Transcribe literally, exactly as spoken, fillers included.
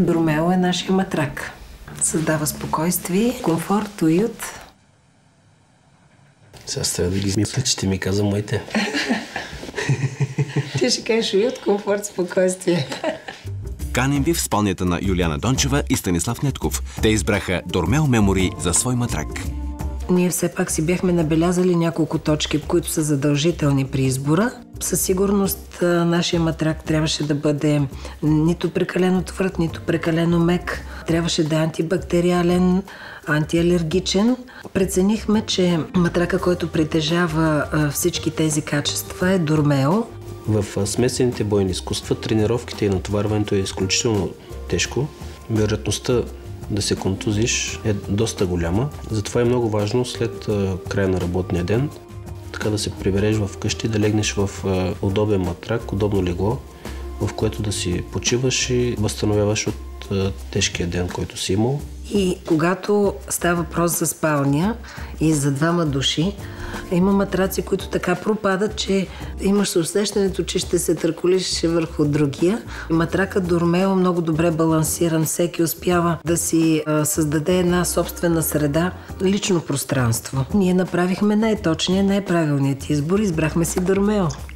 Дормео е нашия матрак. Създава спокойствие, комфорт, уют. Сега трябва да ги мисля, че ти ми каза моите. Ти ще кажеш уют, комфорт, спокойствие. Каним ви в спалнята на Юлиана Дончева и Станислав Нетков. Те избраха Дормео Мемори за свой матрак. Ние все пак си бяхме набелязали няколко точки, които са задължителни при избора. Със сигурност нашия матрак трябваше да бъде нито прекалено твърд, нито прекалено мек. Трябваше да е антибактериален, антиалергичен. Преценихме, че матрака, който притежава всички тези качества, е Дормео. В смесените бойни изкуства тренировките и натоварването е изключително тежко. Вероятността да се контузиш е доста голяма. Затова е много важно след края на работния ден така да се прибереш вкъщи, да легнеш в удобен матрак, удобно легло, в което да си почиваш и възстановяваш от тежкия ден, който си имал. И когато става въпрос за спалня и за двама души, има матраци, които така пропадат, че имаш усещането, че ще се търколиш върху другия. Матракът Дормео много добре балансиран. Всеки успява да си а, създаде една собствена среда, лично пространство. Ние направихме най-точния, най-правилният избор. Избрахме си Дормео.